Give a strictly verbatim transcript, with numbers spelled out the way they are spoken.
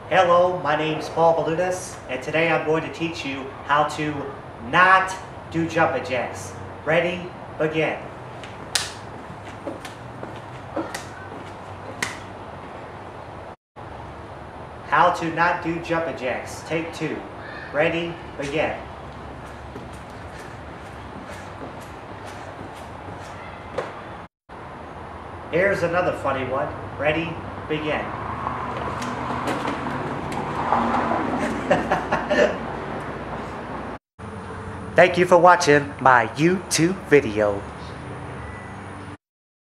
Hello, my name's Paul Valunas, and today I'm going to teach you how to not do jumping jacks. Ready? Begin. How to not do jumping jacks. Take two. Ready? Begin. Here's another funny one. Ready? Begin. Thank you for watching my YouTube video.